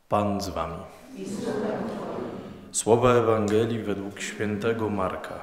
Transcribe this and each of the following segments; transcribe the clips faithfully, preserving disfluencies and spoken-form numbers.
Pan z wami. Słowa Ewangelii według świętego Marka.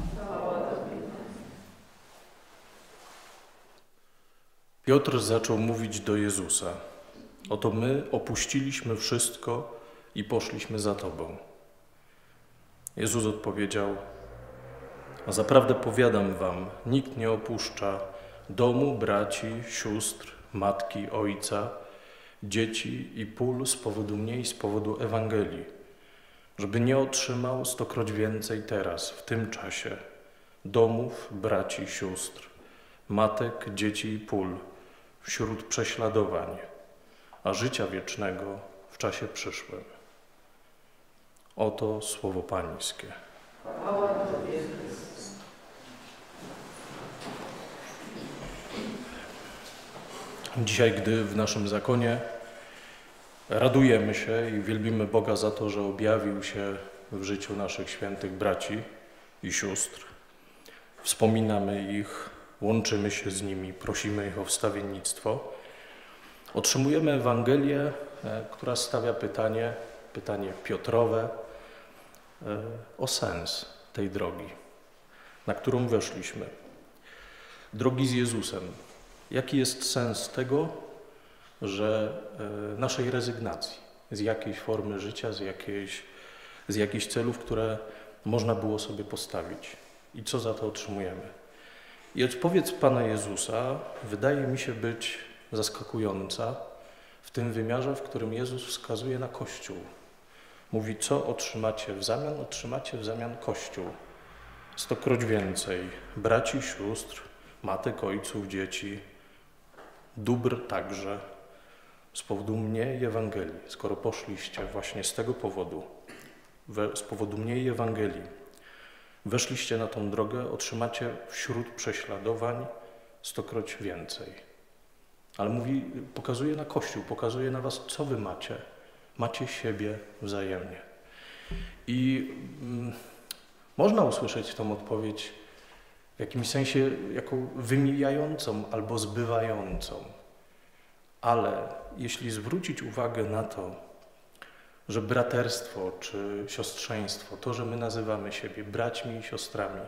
Piotr zaczął mówić do Jezusa: oto my opuściliśmy wszystko i poszliśmy za Tobą. Jezus odpowiedział: a zaprawdę powiadam wam, nikt nie opuszcza domu, braci, sióstr, matki, ojca, dzieci i pól z powodu mnie i z powodu Ewangelii, żeby nie otrzymał stokroć więcej teraz, w tym czasie, domów, braci, sióstr, matek, dzieci i pól, wśród prześladowań, a życia wiecznego w czasie przyszłym. Oto słowo Pańskie. Dzisiaj, gdy w naszym zakonie radujemy się i wielbimy Boga za to, że objawił się w życiu naszych świętych braci i sióstr, wspominamy ich, łączymy się z nimi, prosimy ich o wstawiennictwo, otrzymujemy Ewangelię, która stawia pytanie, pytanie Piotrowe, o sens tej drogi, na którą weszliśmy. Drogi z Jezusem. Jaki jest sens tego, że naszej rezygnacji z jakiejś formy życia, z, jakiejś, z jakichś celów, które można było sobie postawić? I co za to otrzymujemy? I odpowiedź Pana Jezusa wydaje mi się być zaskakująca w tym wymiarze, w którym Jezus wskazuje na Kościół. Mówi, co otrzymacie w zamian? Otrzymacie w zamian Kościół. Stokroć więcej braci, sióstr, matek, ojców, dzieci, dóbr także, z powodu mnie i Ewangelii. Skoro poszliście właśnie z tego powodu, we, z powodu mnie i Ewangelii, weszliście na tą drogę, otrzymacie wśród prześladowań stokroć więcej. Ale mówi, pokazuje na Kościół, pokazuje na was, co wy macie. Macie siebie wzajemnie. I mm, można usłyszeć tą odpowiedź w jakimś sensie jako wymijającą albo zbywającą. Ale jeśli zwrócić uwagę na to, że braterstwo czy siostrzeństwo, to, że my nazywamy siebie braćmi i siostrami,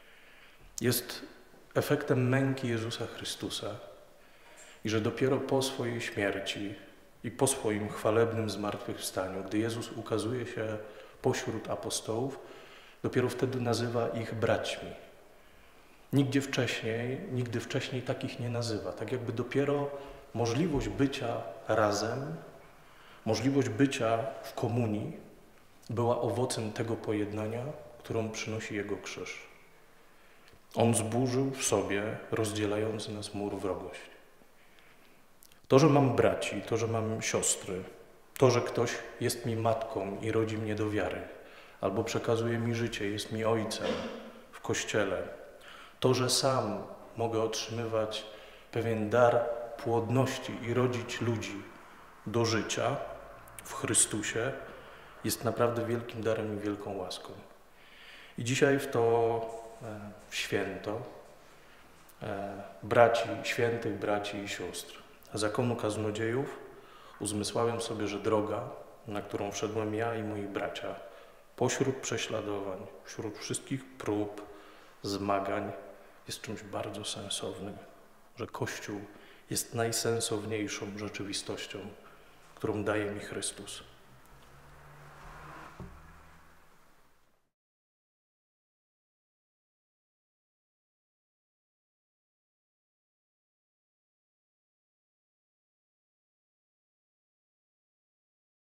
jest efektem męki Jezusa Chrystusa i że dopiero po swojej śmierci i po swoim chwalebnym zmartwychwstaniu, gdy Jezus ukazuje się pośród apostołów, dopiero wtedy nazywa ich braćmi. Nigdzie wcześniej, nigdy wcześniej takich nie nazywa. Tak jakby dopiero możliwość bycia razem, możliwość bycia w komunii była owocem tego pojednania, którą przynosi Jego krzyż. On zburzył w sobie rozdzielający nas mur wrogości. To, że mam braci, to, że mam siostry, to, że ktoś jest mi matką i rodzi mnie do wiary, albo przekazuje mi życie, jest mi ojcem w Kościele, to, że sam mogę otrzymywać pewien dar płodności i rodzić ludzi do życia w Chrystusie, jest naprawdę wielkim darem i wielką łaską. I dzisiaj w to w święto braci, świętych braci i sióstr zakonu kaznodziejów uzmysławiam sobie, że droga, na którą wszedłem ja i moi bracia, pośród prześladowań, wśród wszystkich prób, zmagań, jest czymś bardzo sensownym, że Kościół jest najsensowniejszą rzeczywistością, którą daje mi Chrystus.